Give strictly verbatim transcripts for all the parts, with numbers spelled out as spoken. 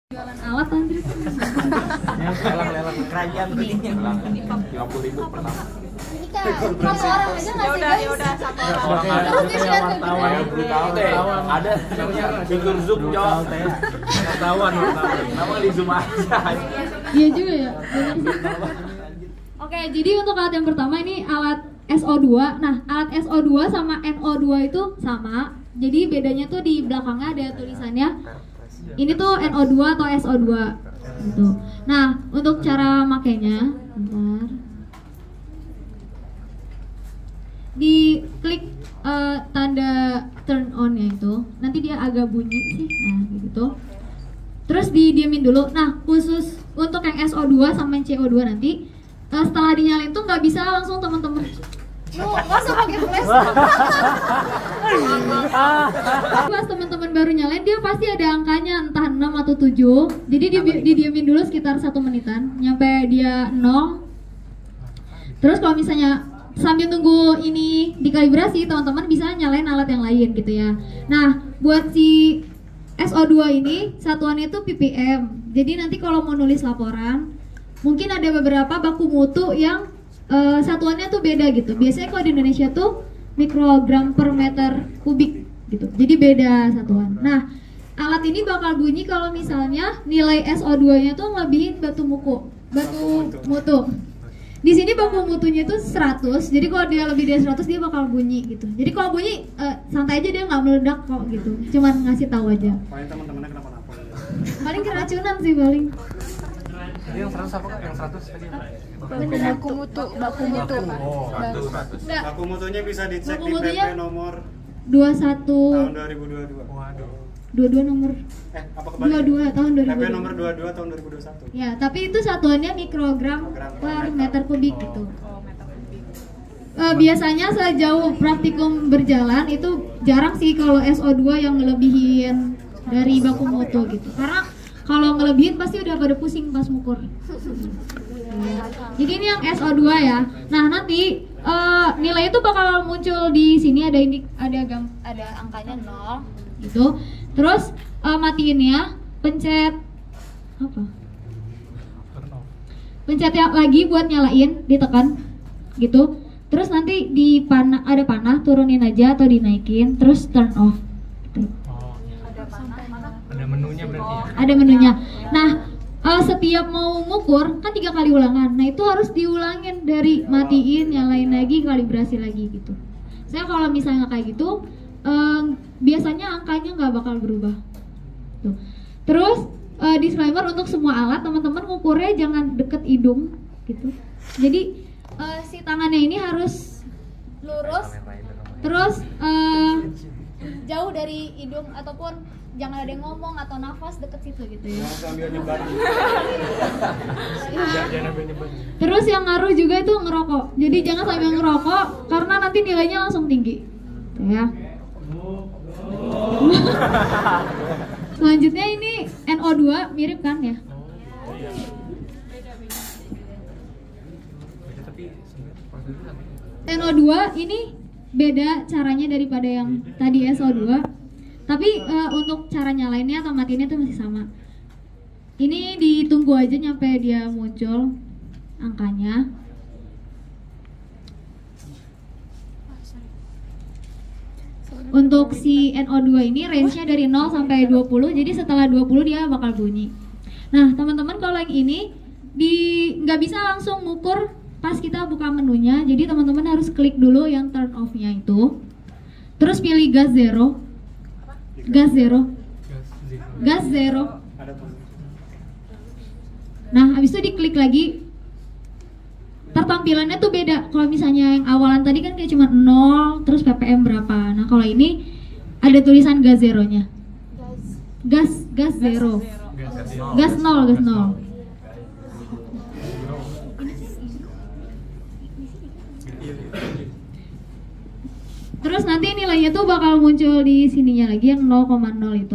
Jualan alat anjir. Lelang-lelang kerajaan belinya lima puluh ribu pertama. Ini kan satu orang aja nggak sih guys? Ya udah satu orang. Terus dia lihat ke Tahu deh, ada namanya fitur zoom cok. Wartawan, nama di zoom aja. Iya juga ya. Oke, jadi untuk alat yang pertama ini alat S O dua. Nah, alat S O dua sama N O dua itu sama. Jadi bedanya tuh di belakangnya ada tulisannya. Ini tuh N O dua atau S O dua gitu. Nah, untuk cara makainya, bentar. Di klik uh, tanda turn on-nya itu, nanti dia agak bunyi sih. Nah, gitu. Terus didiemin dulu. Nah, khusus untuk yang S O dua sama yang C O dua nanti uh, setelah dinyalain tuh nggak bisa langsung teman-teman. Lu masa pakai flash? Pas teman-teman baru nyalain dia pasti ada angkanya entah enam atau tujuh. Jadi di, didiemin dulu sekitar satu menitan nyampe dia nol. Terus kalau misalnya sambil tunggu ini dikalibrasi, teman-teman bisa nyalain alat yang lain gitu ya. Nah, buat si S O dua ini satuannya itu P P M. Jadi nanti kalau mau nulis laporan, mungkin ada beberapa baku mutu yang Uh, satuannya tuh beda gitu. Biasanya kalau di Indonesia tuh mikrogram per meter kubik gitu. Jadi beda satuan. Nah, alat ini bakal bunyi kalau misalnya nilai S O dua-nya tuh ngelebihin batu muku, batu mutu. Di sini baku mutunya tuh seratus. Jadi kalau dia lebih dari seratus dia bakal bunyi gitu. Jadi kalau bunyi uh, santai aja, dia nggak meledak kok gitu. Cuman ngasih tahu aja. Paling teman-temannya kenapa-napa. Paling keracunan sih paling. Jadi yang seratus apa kak? Yang seratus tadi apa? Baku mutu, baku mutu. Oh, Enggak. baku mutunya bisa dicek Baku di P mutunya P nomor dua puluh satu tahun dua ribu dua puluh dua. Waduh. dua puluh dua nomor Eh, apa dua kebalik? puluh dua tahun dua ribu dua puluh P dua. P nomor dua puluh dua tahun dua ribu dua puluh satu. Ya, tapi itu satuannya mikrogram per meter kubik gitu. Uh, biasanya sejauh praktikum berjalan itu jarang sih kalau S O dua yang ngelebihin dari baku mutu gitu. Karena kalau ngelebihin pasti udah pada pusing pas ngukur. Jadi ini yang S O dua ya. Nah, nanti uh, nilai itu bakal muncul di sini, ada ini ada gam, ada angkanya nol gitu. Terus uh, matiinnya, pencet apa? Pencet yang lagi buat nyalain, ditekan gitu. Terus nanti di panah, ada panah, turunin aja atau dinaikin, terus turn off gitu. Ada menunya berarti ya? Ada menunya. Nah, uh, setiap mau ngukur kan tiga kali ulangan. Nah, itu harus diulangin dari matiin, nyalain lagi, kalibrasi lagi gitu. Saya kalau misalnya kayak gitu, um, biasanya angkanya nggak bakal berubah. Tuh. Terus uh, disclaimer untuk semua alat, teman-teman ngukurnya jangan deket hidung gitu. Jadi uh, si tangannya ini harus lurus, terus uh, jauh dari hidung ataupun jangan ada yang ngomong atau nafas deket situ gitu ya. Sambil nyebar. Jangan sambil nyebar. Terus yang ngaruh juga itu ngerokok. Jadi jangan sambil ngerokok karena nanti nilainya langsung tinggi. Tuh ya. Selanjutnya ini N O dua mirip kan ya? N O dua ini beda caranya daripada yang tadi S O dua. Tapi uh, untuk cara nyalainnya atau matiinnya itu masih sama. Ini ditunggu aja nyampe dia muncul angkanya. Untuk si N O dua ini range-nya dari nol sampai dua puluh. Jadi setelah dua puluh dia bakal bunyi. Nah, teman-teman kalau yang ini di nggak bisa langsung ngukur pas kita buka menunya. Jadi teman-teman harus klik dulu yang turn off-nya itu. Terus pilih gas zero. Gas zero. Gas zero. Nah, habis itu diklik lagi. Tampilannya tuh beda. Kalau misalnya yang awalan tadi kan kayak cuma nol, terus P P M berapa. Nah, kalau ini ada tulisan gas zeronya. Gas, gas zero. Gas nol, gas nol. Terus nanti nilainya tuh bakal muncul di sininya lagi yang nol koma nol itu.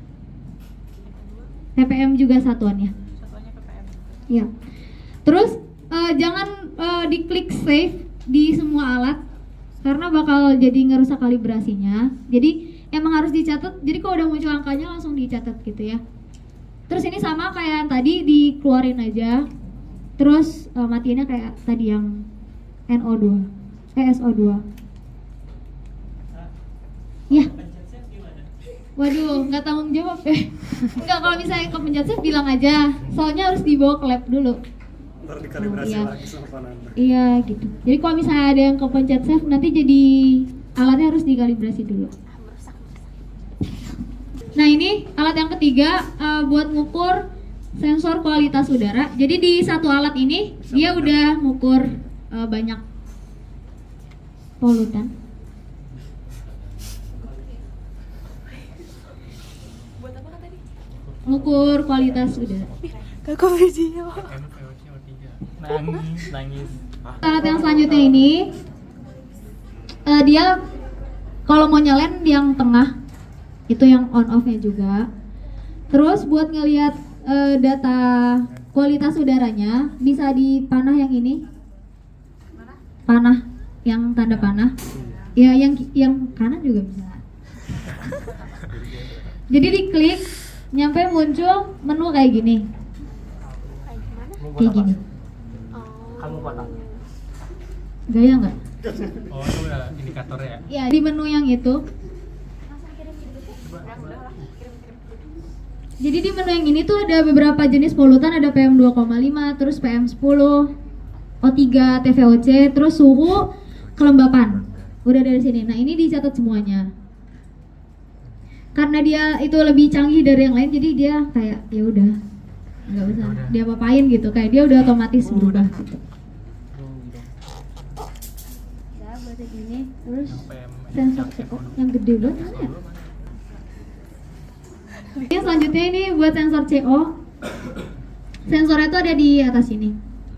P P M juga satuannya. Satuannya P P M. Iya. Terus uh, jangan uh, diklik save di semua alat karena bakal jadi ngerusak kalibrasinya. Jadi emang harus dicatat. Jadi kalau udah muncul angkanya langsung dicatat gitu ya. Terus ini sama kayak yang tadi, dikeluarin aja. Terus uh, matiinnya kayak tadi yang N O dua, eh S O dua. Ya. Waduh, nggak tanggung jawab ya. Enggak, kalau misalnya kepencet save bilang aja. Soalnya harus dibawa ke lab dulu. Ntar dikalibrasi Oh, iya. lagi sama Pananda. Iya gitu. Jadi kalau misalnya ada yang kepencet save, nanti jadi alatnya harus dikalibrasi dulu. Nah ini alat yang ketiga uh, buat ngukur sensor kualitas udara. Jadi di satu alat ini dia udah ngukur uh, banyak polutan. Buat apa kan tadi? Ngukur kualitas udara. Kakak video. N V O C O tiga. Nangis, nangis. Alat yang selanjutnya ini uh, dia kalau mau nyalain yang tengah itu yang on off nya juga. Terus buat ngelihat uh, data kualitas udaranya bisa di panah yang ini. Panah yang tanda panah. Ya yang yang kanan juga bisa. Jadi diklik nyampe muncul menu kayak gini. Kayak gini. Kamu kota. Gaya nggak? Oh, itu udah indikator ya. Ya di menu yang itu. Jadi di menu yang ini tuh ada beberapa jenis polutan, ada P M dua koma lima, terus P M sepuluh, O tiga, T V O C, terus suhu, kelembapan. Udah dari sini. Nah, ini dicatat semuanya. Karena dia itu lebih canggih dari yang lain, jadi dia kayak ya udah nggak usah dia apain gitu, kayak dia udah otomatis berubah gitu. Ya, buat yang ini, terus sensor C O yang gede banget mana ya? Yang selanjutnya ini buat sensor C O. Sensornya tuh ada di atas ini.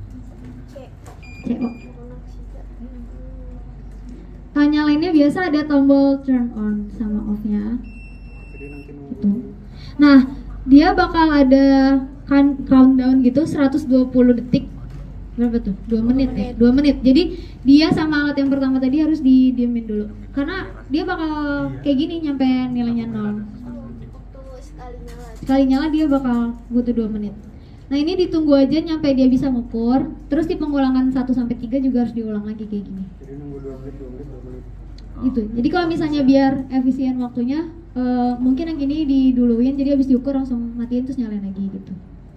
C O. Nah, nyalainnya biasa ada tombol turn on sama off-nya. Gitu. Nah, dia bakal ada kan countdown gitu seratus dua puluh detik. Berapa tuh? dua menit ya? dua menit. Jadi dia sama alat yang pertama tadi harus didiemin dulu. Karena dia bakal kayak gini nyampe nilainya nol. Sekali nyala dia bakal butuh dua menit. Nah ini ditunggu aja nyampe dia bisa ngukur. Terus di pengulangan satu sampai tiga juga harus diulang lagi kayak gini. Jadi nunggu dua menit, dua menit, dua menit. Gitu. Jadi kalau misalnya biar efisien waktunya, uh, mungkin yang ini diduluin, jadi habis diukur langsung matiin terus nyalain lagi gitu.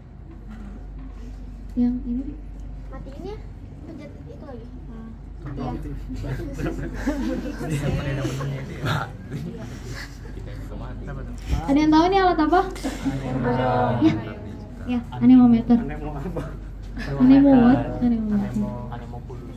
Yang ini Matiinnya pencet itu lagi. ya. Ada yang tahu nih alat apa? Ya, ya, anemometer. Aneh mau apa? Anemowatt, anemometer. Anemopulus.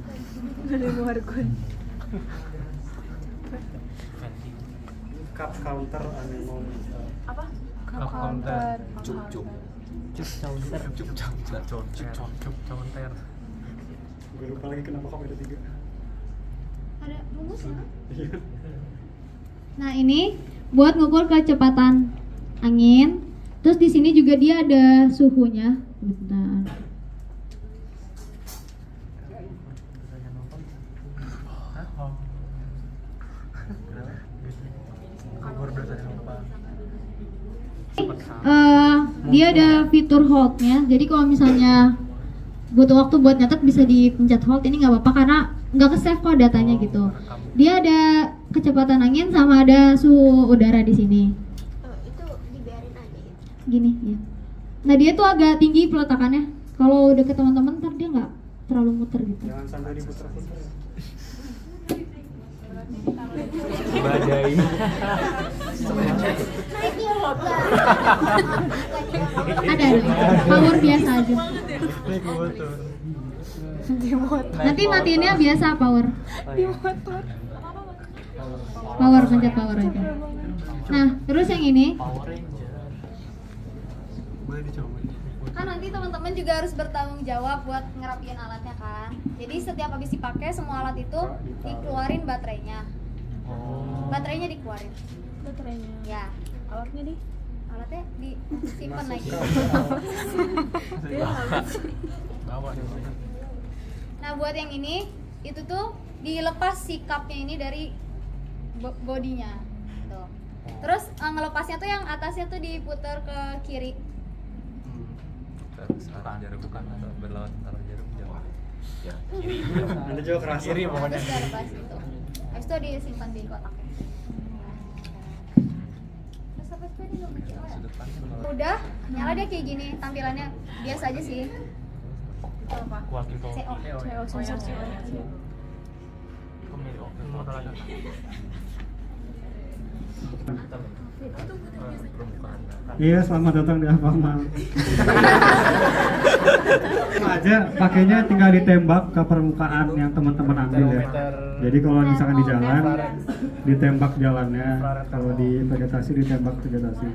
Cup counter anemometer. Apa? Cup counter. Cuk cuk. Cup counter. Cuk cuk. Cuk cuk. Cup counter. Gue lupa lagi kenapa kok ada tiga. Ada rumusnya? Iya. Nah ini buat ngukur kecepatan angin. Terus di sini juga dia ada suhunya. Bentar. Uh, dia ada fitur hold-nya. Jadi kalau misalnya butuh waktu buat nyatet bisa dipencet hold. Ini nggak apa-apa karena nggak ke-save kok datanya gitu. Dia ada kecepatan angin sama ada suhu udara di sini. Oh, itu dibiarin aja gitu. Gini ya. Nah dia tuh agak tinggi peletakannya. Kalau udah ke teman-teman ntar dia nggak terlalu muter gitu. Jangan sampai diputar-putar. Badai. Naiknya motor. Ada ada. Power biasa aja. Di motor. Nanti matiinnya biasa power. Di motor. Power pencet power aja. Nah terus yang ini. Boleh dicoba. Kan nanti teman-teman juga harus bertanggung jawab buat ngerapiin alatnya kan. Jadi setiap habis dipakai semua alat itu dikeluarin baterainya. Baterainya dikeluarin. Baterainya. Ya, Alatnya di. alatnya disimpan lagi. Bawa nih. Nah, buat yang ini itu tuh dilepas si cupnya ini dari bo- bodinya. Tuh. Terus eh, ngelepasnya tuh yang atasnya tuh diputar ke kiri. terus arah jarum bukan atau berlawan arah jarum jauh. Ya, kiri. Anda juga kerasa. Kiri pokoknya. Terus udah lepas gitu. Habis itu disimpan di kotaknya. Terus apa sih tadi lo mikir apa ya? Sudut pandang berlawan. Udah, nyala dia kayak gini tampilannya biasa aja sih. Itu apa? Walkie C O. talkie. C O sensor C O. Kok mirip walkie talkie? Permukaan. Iya, selamat datang di Alfamart. Sama aja pakainya tinggal ditembak ke permukaan yang teman-teman ambil ya. Jadi kalau misalkan di jalan ditembak jalannya, kalau di vegetasi ditembak vegetasi.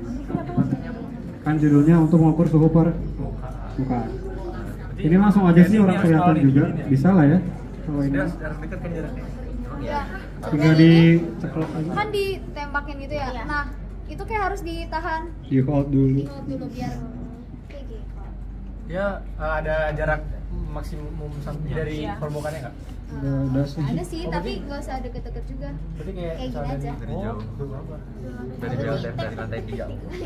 Kan judulnya untuk mengukur suhu permukaan. Ini langsung aja sih orang kelihatan juga, bisa lah ya. Kalau ini Harus dekat kan jaraknya. Ya. tinggal diceklok aja, Kan ditembakin gitu ya. Nah, itu kayak harus ditahan, di hold dulu. di hold dulu biar kayak gitu. Ya ada jarak maksimum sampai dari permukaannya nggak? Udah, udah sih. Ada sih, tapi nggak usah deket-deket juga. Berarti kayak Kayak gini misalnya aja. Dari Oh, jauh. berapa? Dari jauh dari dari lantai tiga.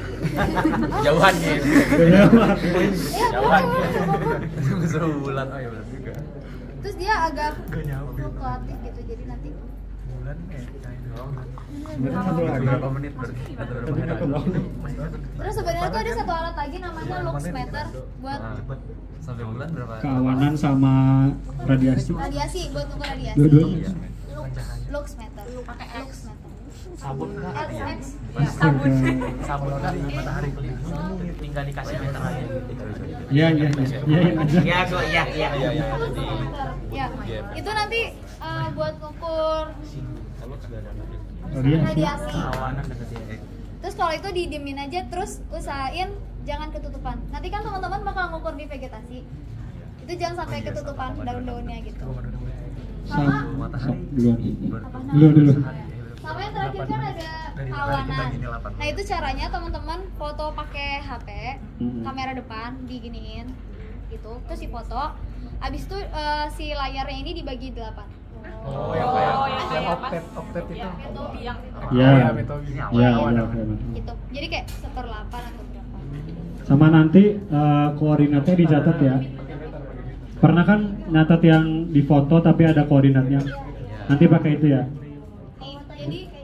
Jauhan gitu. Iya, Jauhan. Sebulan, oh ya benar juga. terus dia agak Gak nyampe. fluktuatif gitu, jadi nanti Bulan eh kayak doang. Sebenarnya satu lagi. Berapa menit berarti? Atau berapa Tapi hari? takut banget. terus sebenarnya tuh ada satu alat lagi namanya luxmeter buat Nah, sampai bulan berapa? Keawanan sama radiasi. radiasi, buat ngukur radiasi. Dua-duanya. Iya. Lux, luxmeter, pakai luxmeter. Sabun nggak? L X. Sabun. Sabun kan matahari tinggal dikasih meter aja. Iya, iya, iya. Iyain aja. Iya kok, iya iya iya iya. Ya, itu nanti uh, buat ngukur Radiasi. radiasi. Awanan deketin. Terus kalau itu didiemin aja, terus usahain jangan ketutupan. Nanti kan teman-teman bakal ngukur di vegetasi. Itu jangan sampai ketutupan daun-daunnya gitu. Sama Sam, sam, duluan. Duluan dulu. sama yang terakhir kan ada kawanan. Nah itu caranya teman-teman foto pakai H P, Mm-mm. kamera depan diginiin, gitu. Terus difoto. Abis itu eh, si layarnya ini dibagi delapan. Oh, yang kayak yang oktet oktet itu. Yang Iya. Oh, ya, Metobi. Iya, iya, iya. gitu. Jadi kayak seperlapan atau berapa? Sama nanti eh, koordinatnya dicatat ya. Pernah kan nyatat yang di foto tapi ada koordinatnya. Nanti pakai itu ya. Nih, jadi kayak